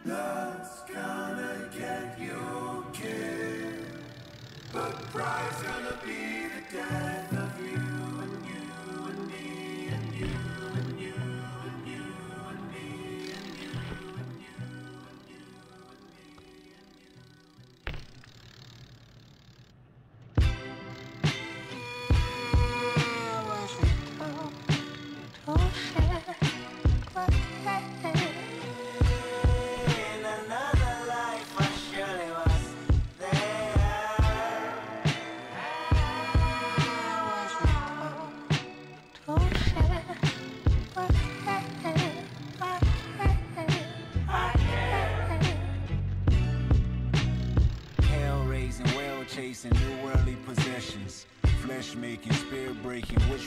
Love's gonna get you killed, but pride's gonna be the death of you and you and me and you and you and you and me and you and you and you and me and you. In another life, I surely was there. Hell raising, well chasing, new worldly possessions, flesh making, spirit breaking.